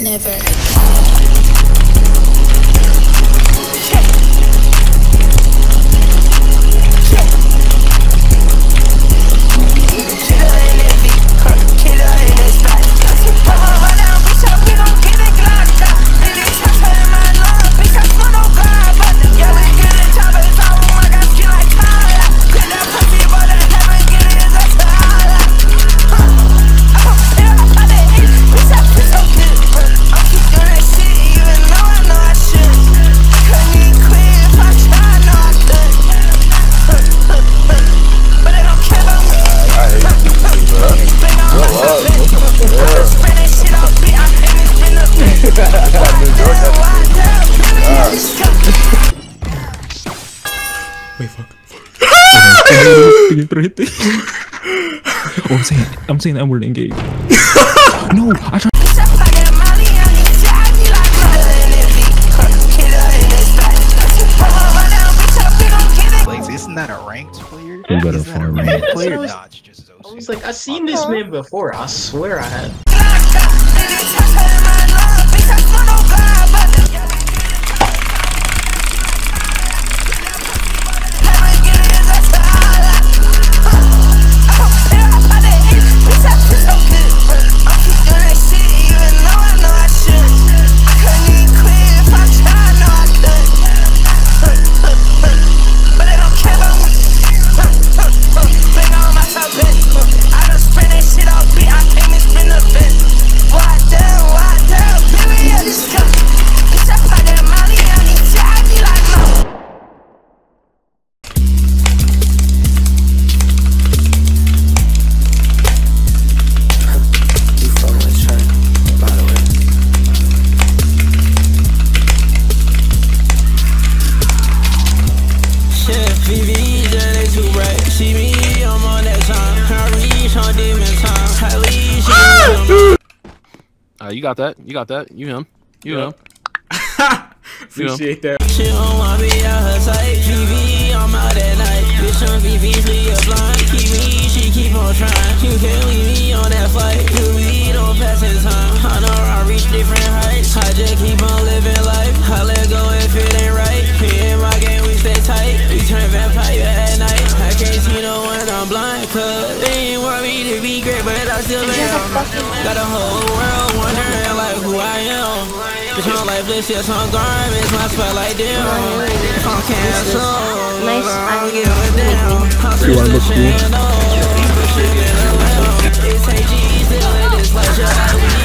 Never. Wait, fuck. Oh, I'm saying that word engage. No, I tried. Like, isn't that a ranked player? You better find me. Player? Nah, it's just OC. I was like, I've seen this man before. I swear I had. You got that. You got that. You him. You him. Appreciate that. She don't want me out her sight. TV, I'm out at night. Bitch on VV's leave a blind. Keep me, she keep on trying. You can't leave me on that flight. We don't pass in time. I know I reach different heights. I just keep on living life. I let go if it ain't right. Me and my game, we stay tight. We turn vampire at night. I can't see no one, I'm blind. Cause they ain't want me to be great, but I still am. Got a whole world wondering like who I am. Bitch, I'm like this, yes, I'm garments, my spotlight down. I'm canceled, Nice. I don't give a damn. I'm You wanna look switching the channel. It's AG, still in this pleasure.